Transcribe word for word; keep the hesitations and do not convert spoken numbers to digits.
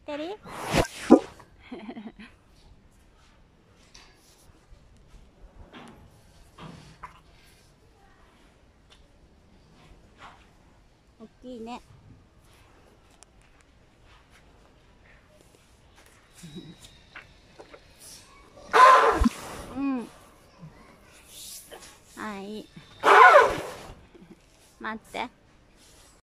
てる大きいね。うん。はい。待って。